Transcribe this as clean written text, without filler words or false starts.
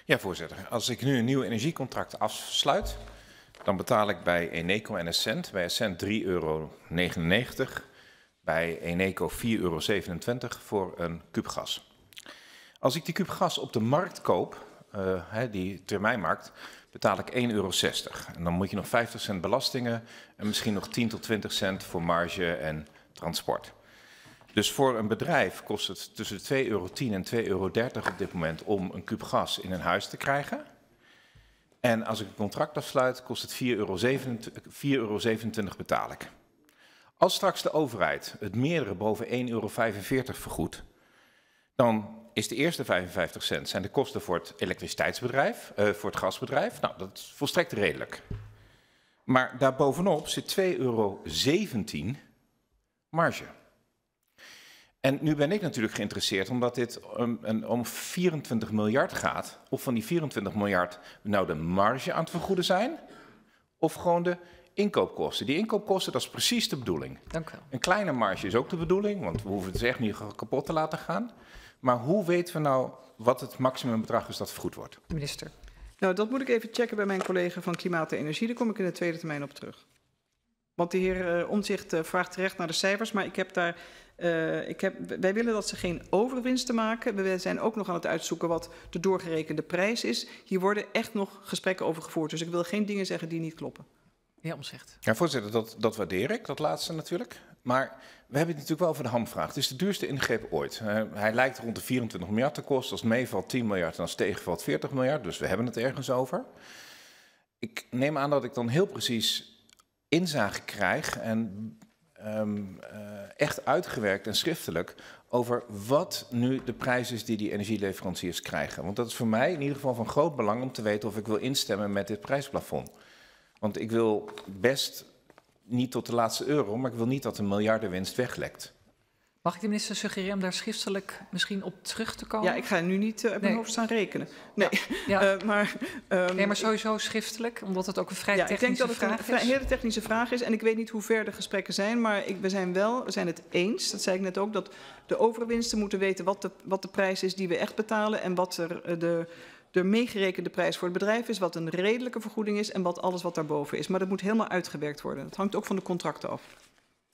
Ja, voorzitter. Als ik nu een nieuw energiecontract afsluit, dan betaal ik bij Eneco en Essent, bij Essent €3,99, bij Eneco €4,27 voor een kuub gas. Als ik die kuub gas op de markt koop, die termijnmarkt, betaal ik €1,60. En dan moet je nog 50 cent belastingen en misschien nog 10 tot 20 cent voor marge en transport. Dus voor een bedrijf kost het tussen €2,10 en €2,30 op dit moment om een kuub gas in een huis te krijgen. En als ik een contract afsluit, kost het €4,27 betaal ik. Als straks de overheid het meerdere boven €1,45 vergoedt, dan is de eerste 55 cent zijn de kosten voor het elektriciteitsbedrijf, voor het gasbedrijf. Nou, dat is volstrekt redelijk. Maar daarbovenop zit €2,17 marge. En nu ben ik natuurlijk geïnteresseerd, omdat dit om 24 miljard gaat. Of van die 24 miljard nou de marge aan het vergoeden zijn, of gewoon de inkoopkosten. Die inkoopkosten, dat is precies de bedoeling. Dank u wel. Een kleine marge is ook de bedoeling, want we hoeven het echt niet kapot te laten gaan. Maar hoe weten we nou wat het maximumbedrag is dat vergoed wordt? Minister. Nou, dat moet ik even checken bij mijn collega van Klimaat en Energie. Daar kom ik in de tweede termijn op terug. Want de heer Omtzigt vraagt terecht naar de cijfers, maar wij willen dat ze geen overwinsten maken. We zijn ook nog aan het uitzoeken wat de doorgerekende prijs is. Hier worden echt nog gesprekken over gevoerd. Dus ik wil geen dingen zeggen die niet kloppen. Heer Omtzigt. Ja, voorzitter, dat waardeer ik, dat laatste natuurlijk. Maar we hebben het natuurlijk wel over de hamvraag. Het is de duurste ingreep ooit. Hij lijkt rond de 24 miljard te kosten. Als het meevalt 10 miljard en als het tegenvalt 40 miljard. Dus we hebben het ergens over. Ik neem aan dat ik dan heel precies inzage krijg en echt uitgewerkt en schriftelijk over wat nu de prijs is die energieleveranciers krijgen. Want dat is voor mij in ieder geval van groot belang om te weten of ik wil instemmen met dit prijsplafond. Want ik wil best niet tot de laatste euro, maar ik wil niet dat een miljardenwinst weglekt. Mag ik de minister suggereren om daar schriftelijk misschien op terug te komen? Ja, ik ga nu niet uit mijn hoofd staan rekenen. Nee, ja. maar sowieso schriftelijk, omdat het ook een vrij technische vraag is. Ik denk dat het een hele technische vraag is. En ik weet niet hoe ver de gesprekken zijn, maar we zijn het eens, dat zei ik net ook, dat de overwinsten moeten weten wat de prijs is die we echt betalen en wat de meegerekende prijs voor het bedrijf is, wat een redelijke vergoeding is en wat alles wat daarboven is. Maar dat moet helemaal uitgewerkt worden. Dat hangt ook van de contracten af.